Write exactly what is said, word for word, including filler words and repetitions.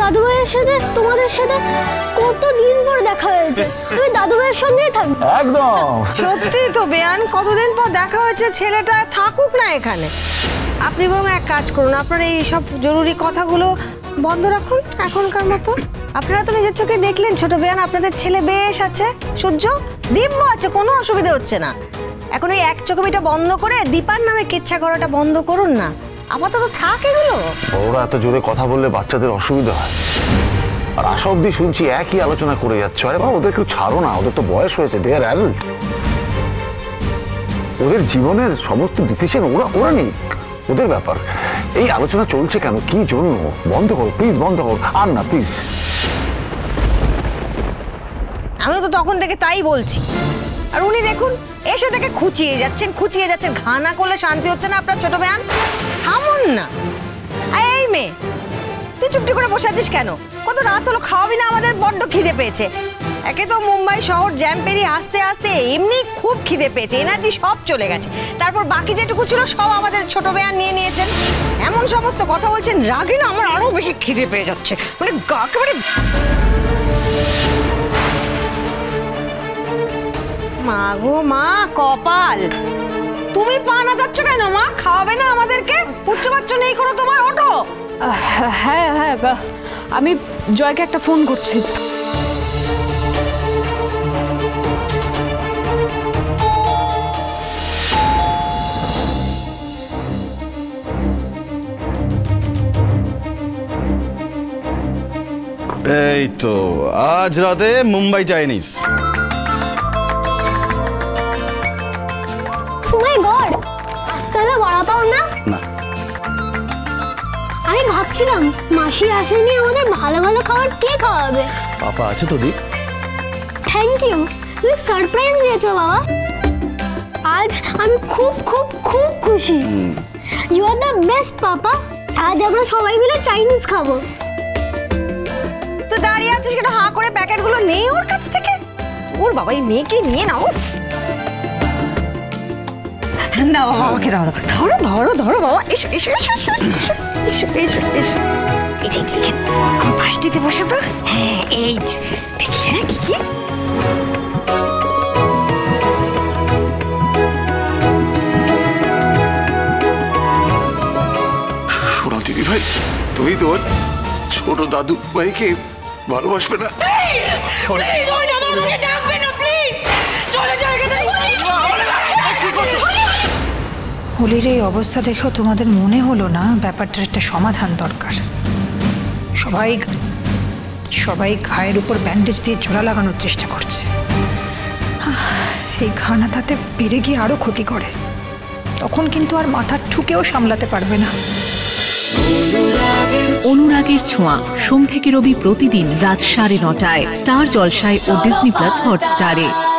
দাদু ভাইয়ের সাথে তোমাদের সাথে কতদিন পর দেখা হয়েছে, আমি দাদু ভাইয়ের সঙ্গেই থাকবো। একদম সত্যি তো বেয়ান, কতদিন পর দেখা হয়েছে, ছেলেটা থাকুক না এখানে। আপনি বরং এক কাজ করুন, আপনার এই সব জরুরি কথাগুলো বন্ধ রাখুন এখনকার মতো। আপনারা তো নিজের চোখে দেখলেন ছোট বেয়ান, আপনাদের ছেলে বেশ আছে, সূর্য দিব্য আছে, কোনো অসুবিধা হচ্ছে না। এখন এই এক চোখমিটা বন্ধ করে দীপার নামে কিচ্ছা করাটা বন্ধ করুন না, আপাতত থাক এগুলো। ওরা এত জোরে কথা বললে বাচ্চাদের অসুবিধা হয়, আর আশা অব্দি শুনছি একই আলোচনা করে যাচ্ছ। আরে বাবা, ওদের একটু ছাড়ো না, ওদের তো বয়স হয়েছে, দে আর অ্যাডাল্ট। ওদের জীবনের সমস্ত ডিসিশন ওরা ওরা নিক, ওদের ব্যাপার। এই আলোচনা চলছে কেন, কি জন্য? বন্ধ করো প্লিজ, বন্ধ করো আর না প্লিজ। আমি তো তখন থেকে তাই বলছি, আর উনি দেখুন এসে থেকে খুঁচিয়ে যাচ্ছেন খুঁচিয়ে যাচ্ছেন ঘা না করলে শান্তি হচ্ছে না আপনার ছোট বেয়ান। থামুন না। এই মেয়ে, তুই চুপটি করে বসে আছিস কেন? কত রাত হলো, খাওয়াবি না? আমাদের বড্ড খিদে পেয়েছে। একে তো মুম্বাই শহর জ্যাম পেরিয়ে আসতে আসতে এমনি খুব খিদে পেয়েছে, এনার্জি সব চলে গেছে। তারপর বাকি যেটুকু ছিল সব আমাদের ছোট বেয়ান নিয়ে নিয়েছেন। এমন সমস্ত কথা বলছেন, রাগে না আমার আরো বেশি খিদে পেয়ে যাচ্ছে, মানে একেবারে। মা গো মা, কপাল, তুমি পা না যাচ্ছ কেন মা? খাওয়াবে না আমাদেরকে? পুচ্ছ পাচ্ছ নেই কোনো তোমার? অটো। হ্যাঁ হ্যাঁ, আমি জয়কে একটা ফোন করছি। এই তো আজ রাতে মুম্বাই চাইনিজ। আমি ভাবছিলাম মাসি আসেনি, আমাদের ভালো ভালো খাবার কে খাওয়াবে? পাপা আছে তো দি। থ্যাংক ইউ, তুমি সারপ্রাইজ দিয়েছো বাবা। আজ আমি খুব খুব খুব খুশি। You are the best papa. আজ আমরা সবাই মিলে চাইনিজ খাবো। তো দাঁড়িয়ে আছিস কেন? হাঁ করে প্যাকেটগুলো নেই ওর কাছ থেকে। ওর বাবা, এই মেয়েকে নিয়ে নাও। না বাবা, আমাকে দাও, ধরো ধরো ধরো বাবা, এসো এসো এসো এসো এসো এসো। এই যে দেখেন, আমার পাশটিতে বসে তো। হ্যাঁ এই দেখি, হ্যাঁ কি কি শোনো দিদি ভাই, তুমি তোমার ছোট দাদু ভাইকে ভালোবাসবে না? হোলির এই অবস্থা দেখেও তোমাদের মনে হলো না ব্যাপারটার একটা সমাধান দরকার? সবাই সবাই ঘায়ের উপর ব্যান্ডেজ দিয়ে জোড়া লাগানোর চেষ্টা করছে। এই ঘানা তাতে বেড়ে গিয়ে আরো ক্ষতি করে, তখন কিন্তু আর মাথার ঠুকেও সামলাতে পারবে না। অনুরাগের ছোঁয়া, সোম থেকে রবি প্রতিদিন রাত সাড়ে নটায় স্টার জলসায় ও ডিজনি প্লাস হটস্টারে।